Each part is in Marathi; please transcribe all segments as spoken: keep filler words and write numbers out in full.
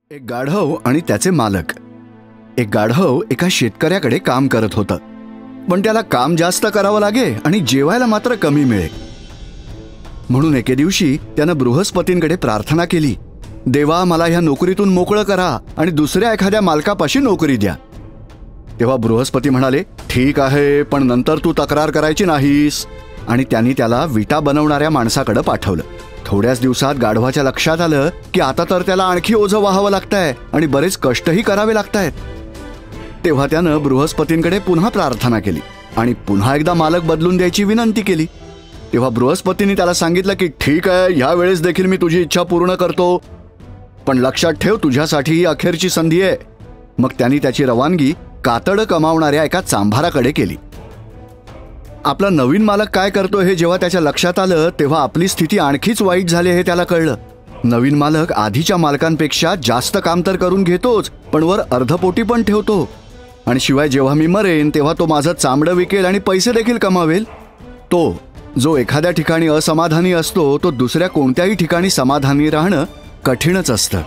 एक गाढव आणि त्याचे मालक. एक गाढव एका शेतकऱ्याकडे काम करत होतं, पण त्याला काम जास्त करावं लागे आणि जेवायला मात्र कमी मिळे. म्हणून एके दिवशी त्यानं बृहस्पतींकडे प्रार्थना केली, देवा मला ह्या नोकरीतून मोकळं करा आणि दुसऱ्या एखाद्या मालकापाशी नोकरी द्या. तेव्हा बृहस्पती म्हणाले, ठीक आहे, पण नंतर तू तक्रार करायची नाहीस. आणि त्यांनी त्याला विटा बनवणाऱ्या माणसाकडे पाठवलं. थोड्याच दिवसात गाढवाच्या लक्षात आलं की आता तर त्याला आणखी ओझं वाहावं लागतंय आणि बरेच कष्टही करावे लागतायत. तेव्हा त्यानं बृहस्पतींकडे पुन्हा प्रार्थना केली आणि पुन्हा एकदा मालक बदलून द्यायची विनंती केली. तेव्हा बृहस्पतींनी त्याला सांगितलं की ठीक आहे, ह्या वेळेस देखील मी तुझी इच्छा पूर्ण करतो, पण लक्षात ठेव तुझ्यासाठी ही अखेरची संधी आहे. मग त्यांनी त्याची रवानगी कातडं कमावणाऱ्या एका चांभाराकडे केली. आपला नवीन मालक काय करतो हे जेव्हा त्याच्या लक्षात आलं तेव्हा आपली स्थिती आणखीच वाईट झाली हे त्याला कळलं. नवीन मालक आधीच्या मालकांपेक्षा जास्त काम तर करून घेतोच, पण वर अर्धपोटी पण ठेवतो. आणि शिवाय जेव्हा मी मरेन तेव्हा तो माझं चामडं विकेल आणि पैसे देखील कमावेल. तो जो एखाद्या ठिकाणी असमाधानी असतो तो दुसऱ्या कोणत्याही ठिकाणी समाधानी राहणं कठीणच असतं.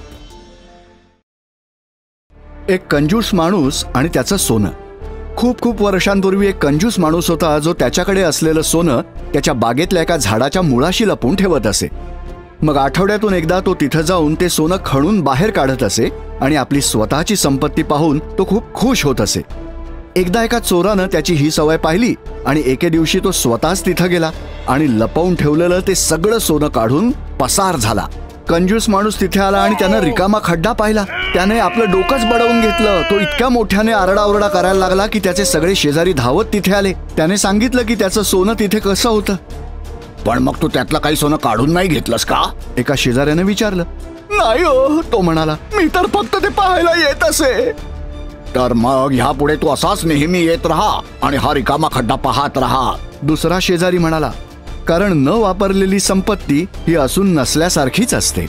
एक कंजूस माणूस आणि त्याचं सोनं. खूप खूप वर्षांपूर्वी एक कंजूस माणूस होता जो त्याच्याकडे असलेलं सोनं त्याच्या बागेतल्या एका झाडाच्या मुळाशी लपवून ठेवत असे. मग आठवड्यातून एकदा तो तिथं जाऊन ते सोनं खणून बाहेर काढत असे आणि आपली स्वतःची संपत्ती पाहून तो खूप खुश होत असे. एकदा एका चोरानं त्याची ही सवय पाहिली आणि एके दिवशी तो स्वतःच तिथं गेला आणि लपवून ठेवलेलं ते सगळं सोनं काढून पसार झाला. कंजूस माणूस तिथे आला आणि त्यानं रिकामा खड्डा पाहिला. त्याने आपलं डोकंच बडवून घेतलं. तो इतक्या मोठ्याने आरडाओरडा करायला लागला की त्याचे सगळे शेजारी धावत तिथे आले. त्याने सांगितलं की त्याचं सोनं तिथे कसं होतं. पण मग तू त्यातलं काही सोनं काढून नाही घेतलंस का, एका शेजाऱ्याने विचारलं. नाही हो, तो म्हणाला, मी तर फक्त ते पाहायला येत असे. तर मग ह्यापुढे तू असाच नेहमी येत राहा आणि हा रिकामा खड्डा पाहत राहा, दुसरा शेजारी म्हणाला. कारण न वापरलेली संपत्ती ही असून नसल्यासारखीच असते.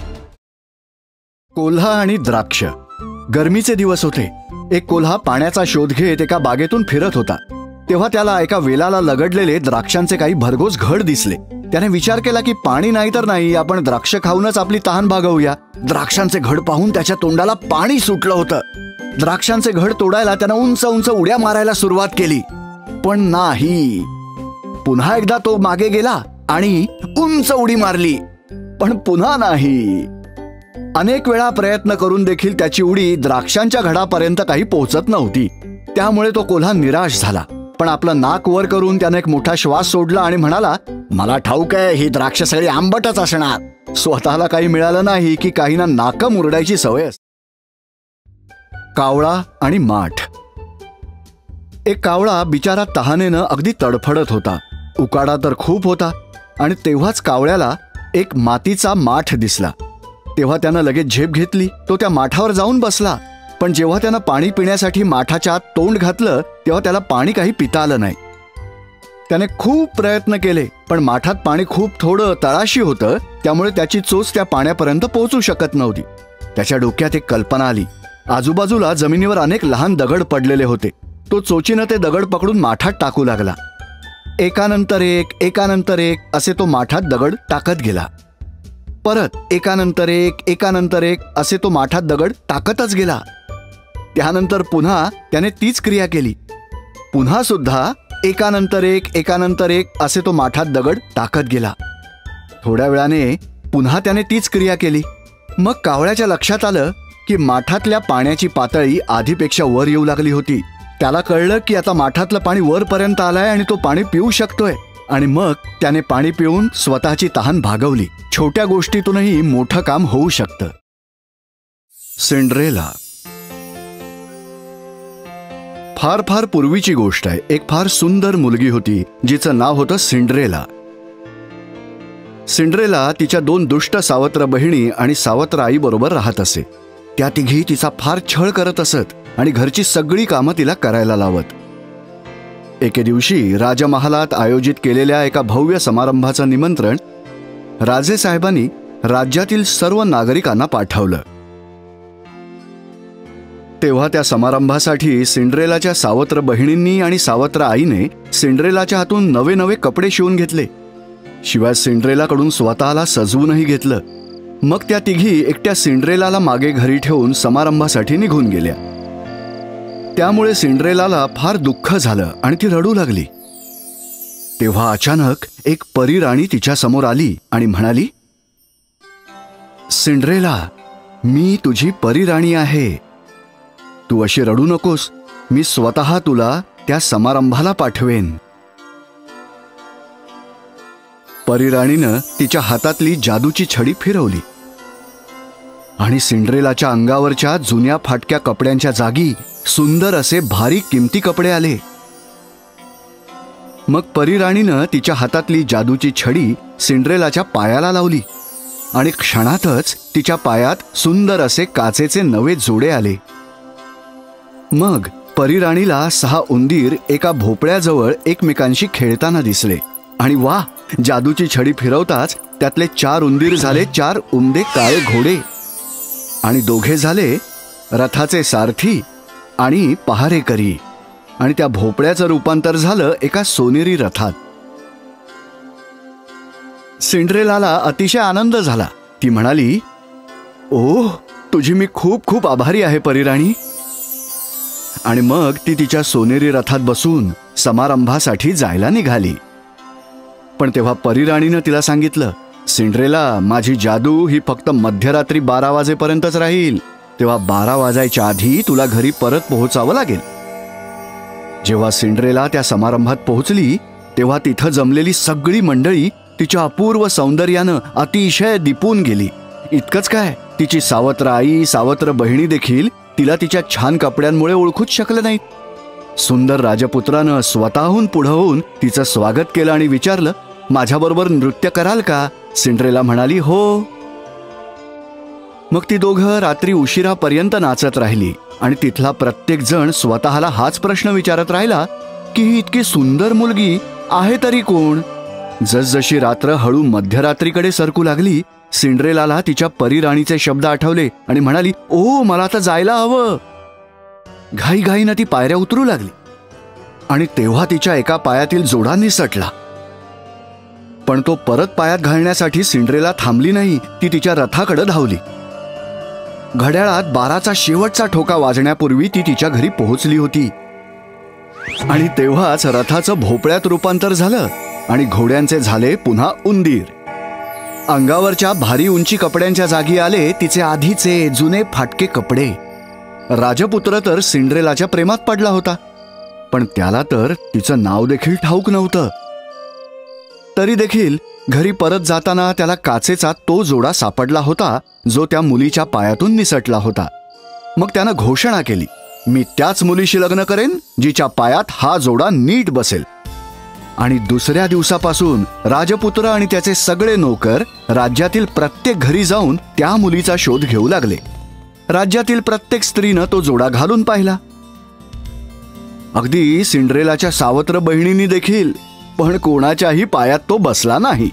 कोल्हा आणि द्राक्ष. गरमीचे दिवस होते. एक कोल्हा पाण्याचा शोध घेत एका बागेतून फिरत होता. तेव्हा त्याला एका वेलाला लगडलेले द्राक्षांचे काही भरघोस घड दिसले. त्याने विचार केला की पाणी नाही तर नाही, आपण द्राक्ष खाऊनच आपली तहान भागवूया. द्राक्षांचे घड पाहून त्याच्या तोंडाला पाणी सुटलं होतं. द्राक्षांचे घड तोडायला त्यानं उंच उंच उड्या मारायला सुरुवात केली, पण नाही. पुन्हा एकदा तो मागे गेला आणि उंच उडी मारली, पण पुन्हा नाही. अनेक वेळा प्रयत्न करून देखील त्याची उडी द्राक्षांच्या घडापर्यंत काही पोहोचत नव्हती. त्यामुळे तो कोल्हा निराश झाला. पण आपलं नाक वर करून त्याने एक मोठा श्वास सोडला आणि म्हणाला, मला ठाऊक आहे ही द्राक्ष सगळी आंबटच असणार. स्वतःला काही मिळालं नाही की काहींना नाक मुरडायची सवय असते. कावळा आणि माठ. एक कावळा बिचारा तहानेनं अगदी तडफडत होता. उकाडा तर खूप होता आणि तेव्हाच कावळ्याला एक मातीचा माठ दिसला. तेव्हा त्यानं लगेच झेप घेतली. तो त्या माठावर जाऊन बसला. पण जेव्हा त्यानं पाणी पिण्यासाठी माठाच्या आत तोंड घातलं तेव्हा त्याला पाणी काही पिता आलं नाही. त्याने खूप प्रयत्न केले, पण माठात पाणी खूप थोडं तळाशी होतं, त्यामुळे त्याची चोच त्या पाण्यापर्यंत पोहोचू शकत नव्हती. त्याच्या डोक्यात एक कल्पना आली. आजूबाजूला जमिनीवर अनेक लहान दगड पडलेले होते. तो चोचीनं ते दगड पकडून माठात टाकू लागला. एकानंतर एक एकानंतर एक असे तो माठात दगड टाकत गेला. परत एकानंतर एक एकानंतर एक असे तो माठात दगड टाकतच गेला. त्यानंतर पुन्हा त्याने तीच क्रिया केली. पुन्हा सुद्धा एकानंतर एक एकानंतर एक असे तो माठात दगड टाकत गेला. थोड्या वेळाने पुन्हा त्याने तीच क्रिया केली. मग कावळ्याच्या लक्षात आलं की माठातल्या पाण्याची पातळी आधीपेक्षा वर येऊ लागली होती. त्याला कळलं की आता माठातलं पाणी वरपर्यंत आलंय आणि तो पाणी पिऊ शकतोय. आणि मग त्याने पाणी पिऊन स्वतःची तहान भागवली. छोट्या गोष्टीतूनही मोठं काम होऊ शकतं. सिंड्रेला. फार फार पूर्वीची गोष्ट आहे. एक फार सुंदर मुलगी होती जिचं नाव होतं सिंड्रेला. सिंड्रेला तिच्या दोन दुष्ट सावत्र बहिणी आणि सावत्र आई बरोबर राहत असे. त्या तिघी तिचा फार छळ करत असत आणि घरची सगळी कामं तिला करायला लावत. एके दिवशी राजमहालात आयोजित केलेल्या एका भव्य समारंभाचं निमंत्रण राजेसाहेबांनी राज्यातील सर्व नागरिकांना पाठवलं. तेव्हा त्या समारंभासाठी सिंड्रेलाच्या सावत्र बहिणींनी आणि सावत्र आईने सिंड्रेलाच्या हातून नवे नवे कपडे शिवून घेतले. शिवाय सिंड्रेलाकडून स्वतःला सजवूनही घेतलं. मग त्या तिघी एकट्या सिंड्रेलाला मागे घरी ठेवून समारंभासाठी निघून गेल्या. त्यामुळे सिंड्रेलाला फार दुःख झालं आणि ती रडू लागली. तेव्हा अचानक एक परी राणी तिच्या समोर आली आणि म्हणाली, सिंड्रेला, मी तुझी परी राणी आहे. तू अशी रडू नकोस. मी स्वतः तुला त्या समारंभाला पाठवेन. परी राणीनं तिच्या हातातली जादूची छडी फिरवली आणि सिंड्रेलाच्या अंगावरच्या जुन्या फाटक्या कपड्यांच्या जागी सुंदर असे भारी किमती कपडे आले. मग परी राणीनं तिच्या हातातली जादूची छडी सिंड्रेलाच्या पायाला लावली आणि क्षणातच तिच्या पायात सुंदर असे काचेचे नवे जोडे आले. मग परी राणीला सहा उंदीर एका भोपळ्याजवळ एकमेकांशी खेळताना दिसले आणि वा, जादूची छडी फिरवताच त्यातले चार उंदीर झाले चार उमदे काळे घोडे आणि दोघे झाले रथाचे सारथी आणि पहारेकरी आणि त्या भोपळ्याचं रूपांतर झालं एका सोनेरी रथात. सिंड्रेलाला अतिशय आनंद झाला. ती म्हणाली, ओह, तुझी मी खूप खूप आभारी आहे परीराणी. आणि मग ती तिच्या सोनेरी रथात बसून समारंभासाठी जायला निघाली. पण तेव्हा परीराणीनं तिला सांगितलं, सिंड्रेला, माझी जादू ही फक्त मध्यरात्री बारा वाजेपर्यंतच राहील. तेव्हा बारा वाजायच्या आधी तुला घरी परत पोहोचावं लागेल. जेव्हा सिंड्रेला त्या समारंभात पोहोचली तेव्हा तिथं जमलेली सगळी मंडळी तिच्या अपूर्व सौंदर्यानं अतिशय दिपून गेली. इतकंच काय, तिची सावत्र आई, सावत्र बहिणी देखील तिला तिच्या छान कपड्यांमुळे ओळखूच शकले नाहीत. सुंदर राजपुत्रानं स्वतःहून पुढं होऊन तिचं स्वागत केलं आणि विचारलं, माझ्याबरोबर नृत्य कराल का? सिंड्रेला म्हणाली, हो. मग ती दोघं रात्री उशिरापर्यंत नाचत राहिली आणि तिथला प्रत्येक जण स्वतःला हाच प्रश्न विचारत राहिला की ही इतकी सुंदर मुलगी आहे तरी कोण? जसजशी रात्र हळू मध्यरात्रीकडे सरकू लागली, सिंड्रेलाला तिच्या परीराणीचे शब्द आठवले आणि म्हणाली, ओ, मला आता जायला हवं. घाईघाईनं ती पायऱ्या उतरू लागली आणि तेव्हा तिच्या एका पायातील जोडा निसटला. पण तो परत पायात घालण्यासाठी सिंड्रेला थांबली नाही. ती तिच्या रथाकडे धावली. घड्याळात बाराचा शेवटचा ठोका वाजण्यापूर्वी ती तिच्या घरी पोहोचली होती. आणि तेव्हाच रथाचं भोपळ्यात रूपांतर झालं आणि घोड्यांचे झाले पुन्हा उंदीर. अंगावरच्या भारी उंची कपड्यांच्या जागी आले तिचे आधीचे जुने फाटके कपडे. राजपुत्र तर सिंड्रेलाच्या प्रेमात पडला होता, पण त्याला तर तिचं नाव देखील ठाऊक नव्हतं. तरी देखील घरी परत जाताना त्याला काचेचा तो जोडा सापडला होता जो त्या मुलीच्या पायातून निसटला होता. मग त्यानं घोषणा केली, मी त्याच मुलीशी लग्न करेन जिच्या पायात हा जोडा नीट बसेल. आणि दुसऱ्या दिवसापासून राजपुत्र आणि त्याचे सगळे नोकर राज्यातील प्रत्येक घरी जाऊन त्या मुलीचा शोध घेऊ लागले. राज्यातील प्रत्येक स्त्रीनं तो जोडा घालून पाहिला, अगदी सिंड्रेलाच्या सावत्र बहिणींनी देखील, पण कोणाच्याही पायात तो बसला नाही.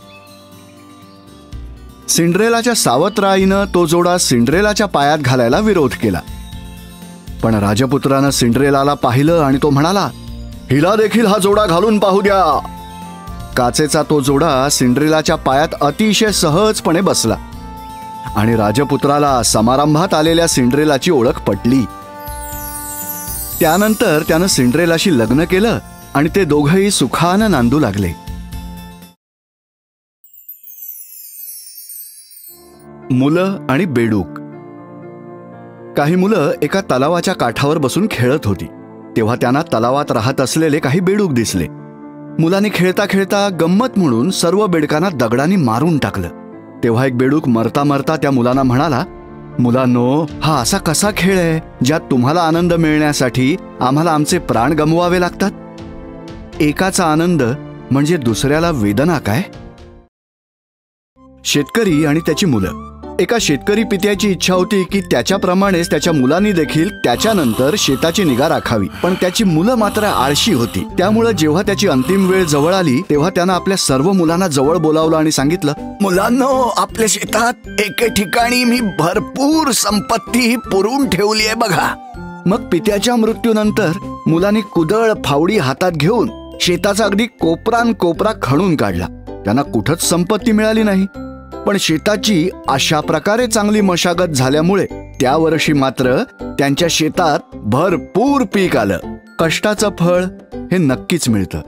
सिंड्रेलाच्या सावत्र आईनं तो जोडा सिंड्रेलाच्या पायात घालायला विरोध केला. पण राजपुत्रानं सिंड्रेलाला पाहिलं आणि तो म्हणाला, हिला देखील हा जोडा घालून पाहू द्या. काचेचा तो जोडा सिंड्रेलाच्या पायात अतिशय सहजपणे बसला आणि राजपुत्राला समारंभात आलेल्या सिंड्रेलाची ओळख पटली. त्यानंतर त्यानं सिंड्रेलाशी लग्न केलं आणि ते दोघंही सुखानं नांदू लागले. मुलं आणि बेडूक. काही मुलं एका तलावाच्या काठावर बसून खेळत होती. तेव्हा त्यांना तलावात राहत असलेले काही बेडूक दिसले. मुलांनी खेळता खेळता गंमत म्हणून सर्व बेडकांना दगडांनी मारून टाकलं. तेव्हा एक बेडूक मरता मरता त्या मुलांना म्हणाला, मुलांनो, हा असा कसा खेळ आहे ज्यात तुम्हाला आनंद मिळण्यासाठी आम्हाला आमचे प्राण गमवावे लागतात? एकाचा आनंद म्हणजे दुसऱ्याला वेदना काय? शेतकरी आणि त्याची मुलं. एका शेतकरी पित्याची इच्छा होती की त्याच्याप्रमाणेच त्याच्या मुलांनी देखील त्याच्यानंतर शेताची निगा राखावी, पण त्याची मुलं मात्र आळशी होती. त्यामुळे जेव्हा त्याची अंतिम वेळ जवळ आली तेव्हा त्यानं आपल्या सर्व मुलांना जवळ बोलावलं आणि सांगितलं, मुलांनो, आपल्या शेतात एके ठिकाणी मी भरपूर संपत्ती पुरून ठेवली आहे बघा. मग पित्याच्या मृत्यूनंतर मुलांनी कुदळ फावडी हातात घेऊन शेताचा अगदी कोपरान कोपरा खणून काढला. त्यांना कुठंच संपत्ती मिळाली नाही. पण शेताची अशा प्रकारे चांगली मशागत झाल्यामुळे त्या वर्षी मात्र त्यांच्या शेतात भरपूर पीक आलं. कष्टाचं फळ हे नक्कीच मिळतं.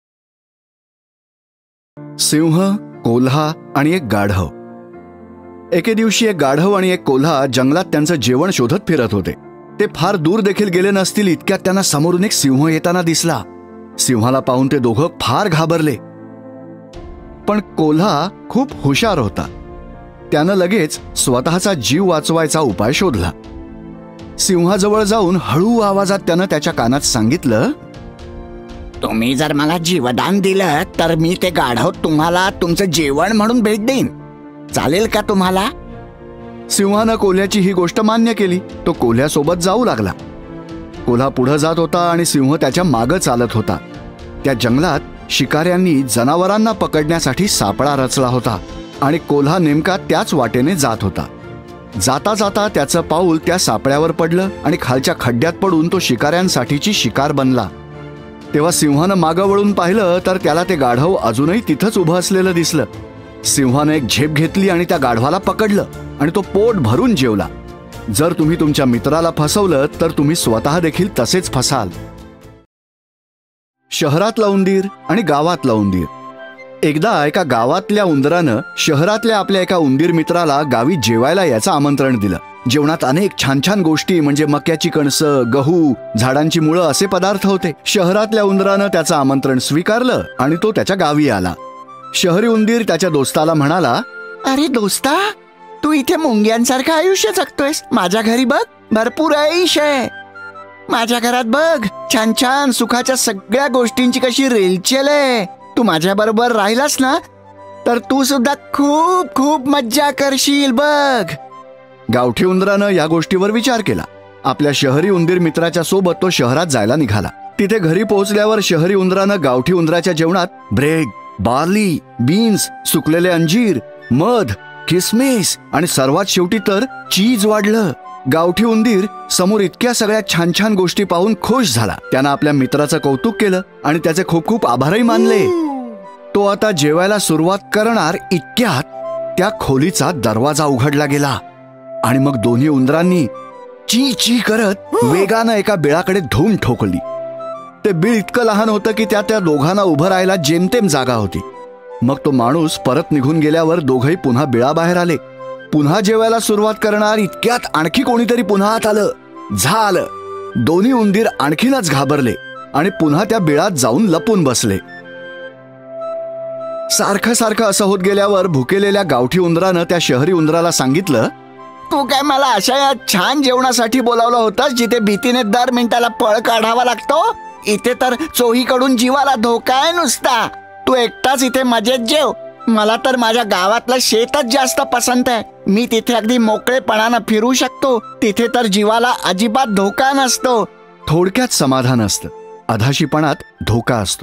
सिंह, कोल्हा आणि एक गाढव. एके दिवशी एक गाढव आणि एक कोल्हा जंगलात त्यांचं जेवण शोधत फिरत होते. ते फार दूर देखील गेले नसतील इतक्यात त्यांना समोरून एक सिंह येताना दिसला. सिंहाला पाहून ते दोघं फार घाबरले. पण कोल्हा खूप हुशार होता. त्यानं लगेच स्वतःचा जीव वाचवायचा उपाय शोधला. सिंहाजवळ जाऊन हळू आवाजात त्यानं त्याच्या कानात सांगितलं, तुम्ही जर मला जीवदान दिलं तर मी ते गाढव तुम्हाला तुमचं जेवण म्हणून भेट देईन. चालेल का तुम्हाला? सिंहानं कोल्ह्याची ही गोष्ट मान्य केली. तो कोल्ह्यासोबत जाऊ लागला. कोल्हा पुढे जात होता आणि सिंह त्याच्या मागं चालत होता. त्या जंगलात शिकाऱ्यांनी जनावरांना पकडण्यासाठी सापळा रचला होता आणि कोल्हा नेमका त्याच वाटेने जात होता. जाता जाता त्याचं पाऊल त्या सापळ्यावर पडलं आणि खालच्या खड्ड्यात पडून तो शिकाऱ्यांसाठीची शिकार बनला. तेव्हा सिंहानं मागं वळून पाहिलं तर त्याला ते गाढव अजूनही तिथंच उभं असलेलं दिसलं. सिंहानं एक झेप घेतली आणि त्या गाढवाला पकडलं आणि तो पोट भरून जेवला. जर तुम्ही तुमच्या मित्राला फसवलं तर तुम्ही स्वतः देखील तसेच फसाल. शहरातला उंदीर आणि गावातला उंदीर. एकदा एका गावातल्या उंदरानं शहरातल्या आपल्या एका उंदीर मित्राला गावी जेवायला याचं आमंत्रण दिलं. जेवणात अनेक छान छान गोष्टी म्हणजे मक्याची कणसं, गहू, झाडांची मुळं असे पदार्थ होते. शहरातल्या उंदरानं त्याचं आमंत्रण स्वीकारलं आणि तो त्याच्या गावी आला. शहरी उंदीर त्याच्या दोस्ताला म्हणाला, अरे दोस्ता, तू इथे मुंग्यांसारखं आयुष्य जगतोयस. माझ्या घरी बघ, भरपूर ऐश आहे. माझ्या घरात बघ, छान छान सुखाच्या सगळ्या गोष्टींची कशी रेलचेल आहे. तू माझ्या बरोबर राहिलास ना तर तू सुद्धा खूप खूप मज्जा करशील बघ. गावठी उंदरानं या गोष्टीवर विचार केला. आपल्या शहरी उंदीर मित्राच्या सोबत तो शहरात जायला निघाला. तिथे घरी पोहोचल्यावर शहरी उंदरानं गावठी उंदराच्या जेवणात ब्रेड, बार्ली, बीन्स, सुकलेले अंजीर, मध, किसमिस आणि सर्वात शेवटी तर चीज वाढलं. गावठी उंदीर समोर इतक्या सगळ्या छान छान गोष्टी पाहून खुश झाला. त्यानं आपल्या मित्राचं कौतुक केलं आणि त्याचे खूप खूप आभारही मानले. तो आता जेवायला सुरुवात करणार इतक्यात त्या खोलीचा दरवाजा उघडला गेला आणि मग दोन्ही उंदरांनी ची ची करत वेगानं एका बिळाकडे धूम ठोकली. ते बिळ इतकं लहान होतं की त्या त्या दोघांना उभं राहायला जेमतेम जागा होती. मग तो माणूस परत निघून गेल्यावर दोघंही पुन्हा बिळाबाहेर आले. पुन्हा जेवायला सुरुवात करणार इतक्यात आणखी कोणीतरी पुन्हा आत आलं. झालं. दोन्ही उंदीर आणखीनच घाबरले आणि पुन्हा त्या बिळात जाऊन लपून बसले. सारखं सारखं असं होत गेल्यावर भुकेलेल्या गावठी उंदरानं त्या शहरी उंदराला सांगितलं, तू काय मला अशा या छान जेवणासाठी बोलावलं होतंस जिथे भीतीने दर मिनिटाला पळ काढावा लागतो? इथे तर चोहीकडून जीवाला धोका आहे नुसता. तू एकटाच इथे मजेत जेव. मला तर माझ्या गावातलं शेतच जास्त पसंत आहे. मी तिथे अगदी मोकळेपणानं फिरू शकतो. तिथे तर जीवाला अजिबात धोका नसतो. थोडक्यात समाधान असतं, अधाशीपणात धोका असतो.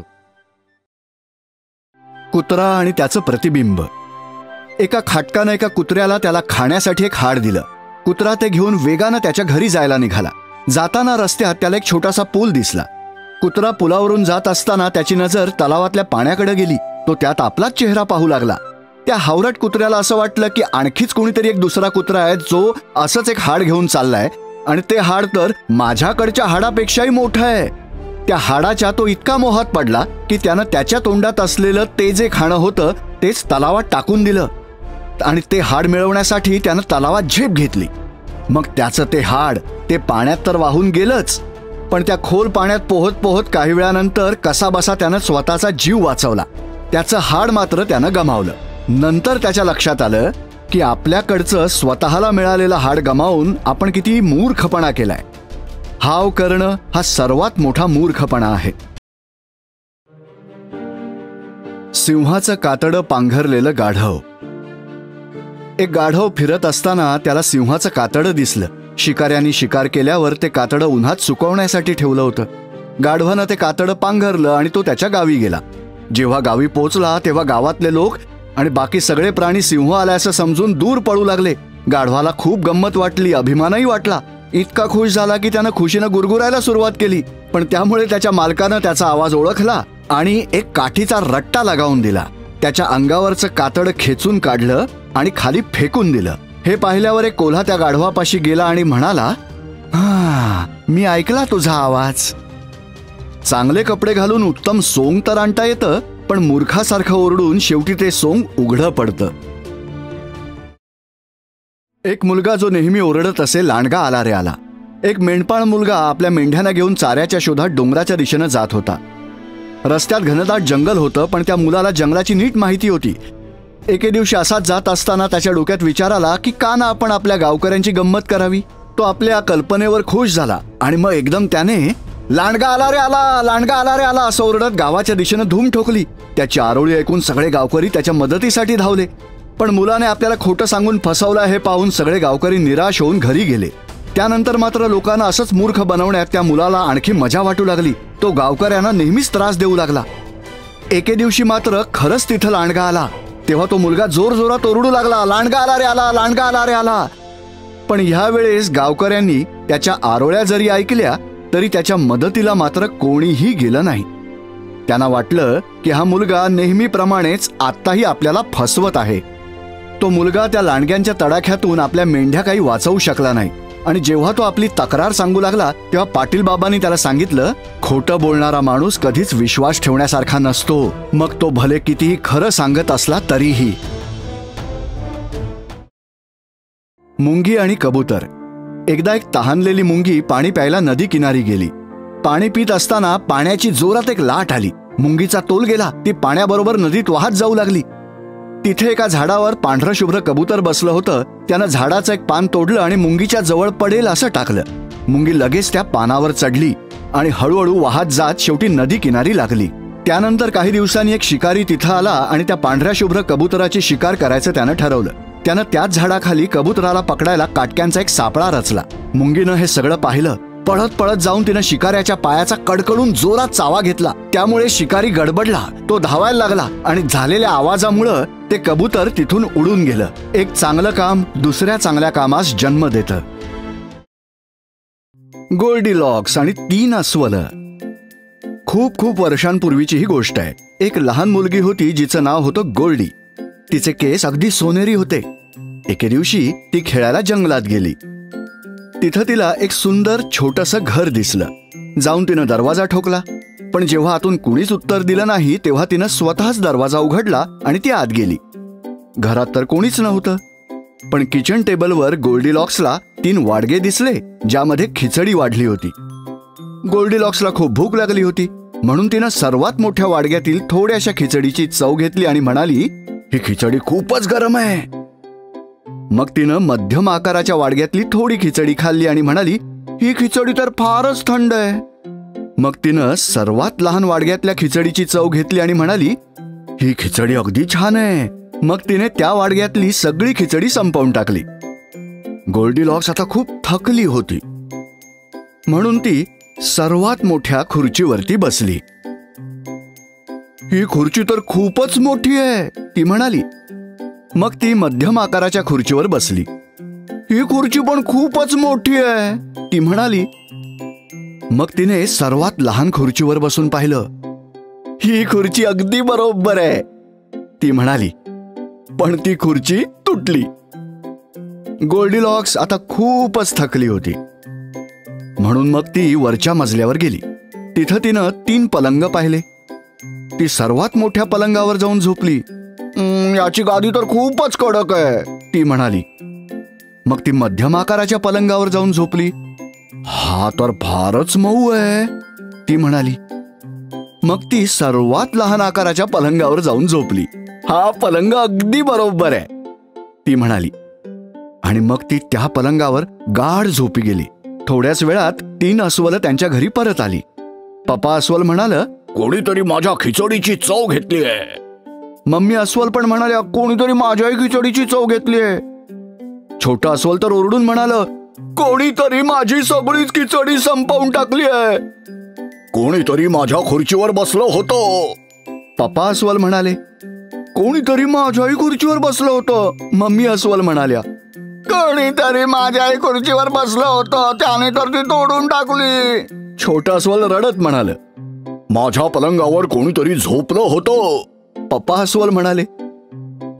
कुत्रा आणि त्याचं प्रतिबिंब. एका खाटकानं एका कुत्र्याला त्याला खाण्यासाठी एक हाड दिलं. कुत्रा ते घेऊन वेगानं त्याच्या घरी जायला निघाला. जाताना रस्त्यात त्याला एक छोटासा पूल दिसला. कुत्रा पुलावरून जात असताना त्याची नजर तलावातल्या पाण्याकडे गेली. तो त्यात आपलाच चेहरा पाहू लागला. त्या हावरट कुत्र्याला असं वाटलं की आणखीच कोणीतरी एक दुसरा कुत्रा आहे जो असंच एक हाड घेऊन चाललाय आणि ते हाड तर माझ्याकडच्या हाडापेक्षाही मोठं आहे. त्या हाडाच्या तो इतका मोहात पडला की त्यानं त्याच्या तोंडात असलेलं ते जे खाणं होतं तेच तलावात टाकून दिलं आणि ते हाड मिळवण्यासाठी त्यानं तलावात झेप घेतली. मग त्याचं ते हाड ते पाण्यात तर वाहून गेलंच, पण त्या खोल पाण्यात पोहत पोहत काही वेळानंतर कसाबसा त्यानं स्वतःचा जीव वाचवला. त्याचं हाड मात्र त्यानं गमावलं. नंतर त्याच्या लक्षात आलं की आपल्याकडचं स्वतःला मिळालेलं हाड गमावून आपण किती मूर्खपणा केलाय. हाव करणं हा सर्वात मोठा मूर्खपणा आहे. सिंहाचं कातडं पांघरलेलं गाढव. एक गाढव फिरत असताना त्याला सिंहाचं कातडं दिसलं. शिकाऱ्यांनी शिकार केल्यावर ते कातडं उन्हात सुकवण्यासाठी ठेवलं होतं. गाढवानं ते कातडं पांघरलं आणि तो त्याच्या गावी गेला. जेव्हा गावी पोहोचला तेव्हा गावातले लोक आणि बाकी सगळे प्राणी सिंह आला असं समजून दूर पळू लागले. गाढवाला खूप गंमत वाटली, अभिमानही वाटला. इतका खुश झाला की त्यानं खुशीनं गुरगुरायला सुरुवात केली. पण त्यामुळे त्याच्या मालकानं त्याचा आवाज ओळखला आणि एक काठीचा रट्टा लगावून दिला. त्याच्या अंगावरचं कातड खेचून काढलं आणि खाली फेकून दिलं. हे पाहिल्यावर एक कोल्हा त्या गाढवापाशी गेला आणि म्हणाला, हा, मी ऐकला तुझा आवाज. चांगले कपडे घालून उत्तम सोंग तर आणता येतं, पण मूर्खासारखं ओरडून शेवटी ते सोंग उघडं पडतं. एक मुलगा जो नेहमी ओरडत असे लांडगा आला रे आला. एक मेंढपाळ मुलगा आपल्या मेंढ्यांना घेऊन चाऱ्याच्या शोधात डोंगराच्या दिशेनं जात होता. रस्त्यात घनदाट जंगल होतं, पण त्या मुलाला जंगलाची नीट माहिती होती. एके दिवशी असाच जात असताना त्याच्या डोक्यात विचार आला की का ना आपण आपल्या गावकऱ्यांची गंमत करावी. तो आपल्या कल्पनेवर खुश झाला आणि मग एकदम त्याने लांडगा आला रे आला, लांडगा आला रे आला असं ओरडत गावाच्या दिशेनं धूम ठोकली. त्याची आरोळी ऐकून सगळे गावकरी त्याच्या मदतीसाठी धावले. पण मुलाने आपल्याला खोटं सांगून फसवलं हे पाहून सगळे गावकरी निराश होऊन घरी गेले. त्यानंतर मात्र लोकांना असंच मूर्ख बनवण्यात त्या मुलाला आणखी मजा वाटू लागली. तो गावकऱ्यांना नेहमीच त्रास देऊ लागला. एके दिवशी मात्र खरंच तिथं लांडगा आला. तेव्हा तो मुलगा जोर जोरात ओरडू लागला, लांडगा आला रे आला, लांडगा आला रे आला. पण ह्या वेळेस गावकऱ्यांनी त्याच्या आरोळ्या जरी ऐकल्या तरी त्याच्या मदतीला मात्र कोणीही गेलं नाही. त्यांना वाटलं की हा मुलगा नेहमीप्रमाणेच आत्ताही आपल्याला फसवत आहे. तो मुलगा त्या लांडग्यांच्या तडाख्यातून आपल्या मेंढ्या काही वाचवू शकला नाही. आणि जेव्हा तो आपली तक्रार सांगू लागला तेव्हा पाटील बाबांनी त्याला सांगितलं, खोटं बोलणारा माणूस कधीच विश्वास ठेवण्यासारखा नसतो, मग तो भले कितीही खरं सांगत असला तरीही. मुंगी आणि कबूतर. एकदा एक तहानलेली मुंगी पाणी प्यायला नदी किनारी गेली. पाणी पित असताना पाण्याची जोरात एक लाट आली. मुंगीचा तोल गेला. ती पाण्याबरोबर नदीत वाहत जाऊ लागली. तिथे एका झाडावर पांढरं शुभ्र कबूतर बसलं होतं. त्यानं झाडाचं एक पान तोडलं आणि मुंगीच्या जवळ पडेल असं टाकलं. मुंगी लगेच त्या पानावर चढली आणि हळूहळू वाहत जात शेवटी नदी किनारी लागली. त्यानंतर काही दिवसांनी एक शिकारी तिथं आला आणि त्या पांढऱ्या शुभ्र कबुतराची शिकार करायचं त्यानं ठरवलं. त्यानं त्याच झाडाखाली कबुतराला पकडायला काटक्यांचा एक सापळा रचला. मुंगीनं हे सगळं पाहिलं. पळत पळत जाऊन तिनं शिकाऱ्याच्या पायाचा कडकडून जोरात चावा घेतला. त्यामुळे शिकारी गडबडला. तो धावायला लागला आणि झालेल्या आवाजामुळं ते कबूतर तिथून उडून गेलं. एक चांगलं काम दुसऱ्या चांगल्या कामास जन्म देतं. गोल्डीलॉक्स आणि तीन अस्वलं. खूप खूप वर्षांपूर्वीची ही गोष्ट आहे. एक लहान मुलगी होती जिचं नाव होतं गोल्डी. तिचे केस अगदी सोनेरी होते. एके दिवशी ती खेळायला जंगलात गेली. तिथं तिला एक सुंदर छोटंसं घर दिसलं. जाऊन तिनं दरवाजा ठोकला, पण जेव्हा आतून कुणीच उत्तर दिलं नाही तेव्हा तिनं स्वतःच दरवाजा उघडला आणि ती आत गेली. घरात तर कोणीच नव्हतं, पण किचन टेबलवर गोल्डीलॉक्सला तीन वाडगे दिसले ज्यामध्ये खिचडी वाढली होती. गोल्डीलॉक्सला खूप भूक लागली होती, म्हणून तिनं सर्वात मोठ्या वाडग्यातील थोड्याशा खिचडीची चव घेतली आणि म्हणाली, ही खिचडी खूपच गरम आहे. मग तिनं मध्यम आकाराच्या वाडग्यातली थोडी खिचडी खाल्ली आणि म्हणाली, ही खिचडी तर फारच थंड आहे. मग तिनं सर्वात लहान वाडग्यातल्या खिचडीची चव घेतली आणि म्हणाली, ही खिचडी अगदी छान आहे. मग तिने त्या वाडग्यातली सगळी खिचडी संपवून टाकली. गोल्डीलॉक्स आता खूप थकली होती, म्हणून ती सर्वात मोठ्या खुर्चीवरती बसली. ही खुर्ची तर खूपच मोठी आहे, ती म्हणाली. मग ती मध्यम आकाराच्या खुर्चीवर बसली. ही खुर्ची पण खूपच मोठी आहे, ती म्हणाली. मग तिने सर्वात लहान खुर्चीवर बसून पाहिलं. ही खुर्ची अगदी बरोबर आहे, ती म्हणाली. पण ती खुर्ची तुटली. गोल्डीलॉक्स आता खूपच थकली होती, म्हणून मग ती वरच्या मजल्यावर गेली. तिथं तिनं तीन पलंग पाहिले. ती सर्वात मोठ्या पलंगावर जाऊन झोपली. याची गादी तर खूपच कडक आहे, ती म्हणाली. मग ती मध्यम आकाराच्या पलंगावर जाऊन झोपली. हा तर फारच मऊ आहे, ती म्हणाली. मग ती सर्वात लहान आकाराच्या पलंगावर जाऊन झोपली. हा पलंग अगदी बरोबर आहे, ती म्हणाली. आणि मग ती त्या पलंगावर गाढ झोपी गेली. थोड्याच वेळात तीन अस्वलं त्यांच्या घरी परत आली. पप्पा अस्वल म्हणालं, कोणीतरी माझ्या खिचडीची चव घेतली आहे. मम्मी अस्वल पण म्हणाल्या, कोणीतरी माझ्याही खिचडीची चव घेतली आहे. छोटा अस्वल तर ओरडून म्हणालं, कोणीतरी माझी सगळीच खिचडी संपवून टाकली आहे. कोणीतरी माझ्या खुर्चीवर बसलं होतं. पप्पा अस्वल म्हणाले, कोणीतरी माझ्याही खुर्चीवर बसलं होतं. मम्मी अस्वल म्हणाल्या, कोणीतरी माझ्याही खुर्चीवर बसलं होतं, त्याने तर ती तोडून टाकली. छोटा अस्वल रडत म्हणाल, माझ्या पलंगावर कोणीतरी झोपलं होतं. पप्पा अस्वल म्हणाले,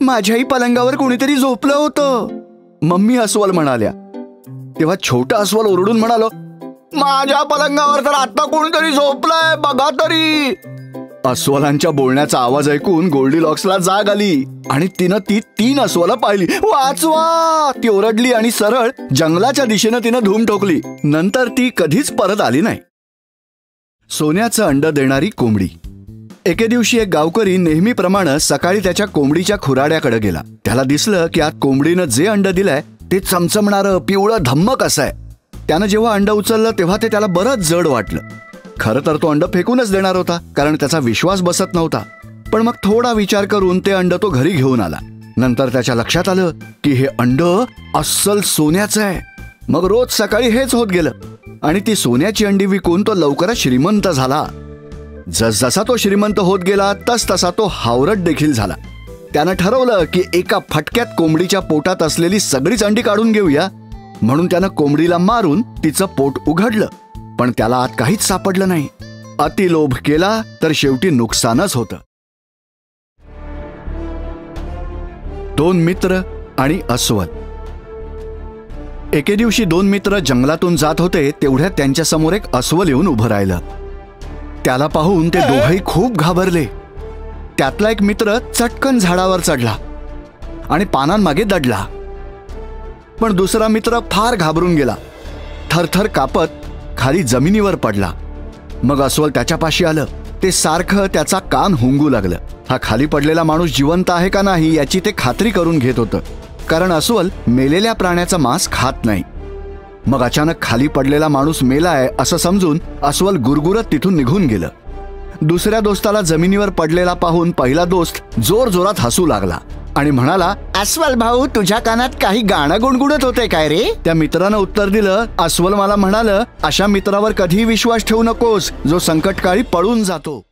माझ्याही पलंगावर कोणीतरी झोपलं होतं, मम्मी अस्वल म्हणाल्या. तेव्हा छोटा अस्वल ओरडून म्हणालो, माझ्या पलंगावर तर आता कोणीतरी झोपलंय, बघा तरी. अस्वलांच्या बोलण्याचा आवाज ऐकून गोल्डीलॉक्सला जाग आली आणि तिनं ती तीन अस्वलं पाहिली. वाचवा, ती ओरडली आणि सरळ जंगलाच्या दिशेनं तिनं धूम ठोकली. नंतर ती कधीच परत आली नाही. सोन्याचं अंड देणारी कोंबडी. एके दिवशी एक गावकरी नेहमीप्रमाणे सकाळी त्याच्या कोंबडीच्या खुराड्याकडे गेला. त्याला दिसलं की आज कोंबडीनं जे अंड दिलंय ते चमचमणारं पिवळं धम्मक असं आहे. त्यानं जेव्हा अंड उचललं तेव्हा ते त्याला बरंच जड वाटलं. खरं तर तो अंड फेकूनच देणार होता, कारण त्याचा विश्वास बसत नव्हता. पण मग थोडा विचार करून ते अंड तो घरी घेऊन आला. नंतर त्याच्या लक्षात आलं की हे अंड अस्सल सोन्याचं आहे. मग रोज सकाळी हेच होत गेलं आणि ती सोन्याची अंडी विकून तो लवकरच श्रीमंत झाला. जसजसा तो श्रीमंत होत गेला तस तसा तो हावरट देखील झाला. त्यानं ठरवलं की एका फटक्यात कोंबडीच्या पोटात असलेली सगळीच अंडी काढून घेऊया. म्हणून त्यानं कोंबडीला मारून तिचं पोट उघडलं. पण त्याला आत काहीच सापडलं नाही. अतिलोभ केला तर शेवटी नुकसानच होतं. दोन मित्र आणि अस्वल. एके दिवशी दोन मित्र जंगलातून जात होते तेवढ्यात त्यांच्या समोर एक अस्वल येऊन उभं राहिलं. त्याला पाहून ते दोघंही खूप घाबरले. त्यातला एक मित्र चटकन झाडावर चढला आणि पानांमागे दडला. पण दुसरा मित्र फार घाबरून गेला. थरथर कापत खाली जमिनीवर पडला. मग अस्वल त्याच्यापाशी आलं. ते सारखं त्याचा कान हुंगू लागलं. हा खाली पडलेला माणूस जिवंत आहे का नाही याची ते खात्री करून घेत होतं, कारण अस्वल मेलेल्या प्राण्याचं मांस खात नाही. मग अचानक खाली पडलेला माणूस मेलाय असं समजून अस्वल गुरगुरत तिथून निघून गेलं. दुसऱ्या दोस्ताला जमिनीवर पडलेला पाहून पहिला दोस्त जोर जोरात हसू लागला आणि म्हणाला, अस्वल भाऊ, तुझ्या कानात काही गाणं गुणगुणत होते काय रे? त्या मित्रानं उत्तर दिलं, अस्वल मला म्हणालं, अशा मित्रावर कधीही विश्वास ठेवू नकोस जो संकटकाळी पळून जातो.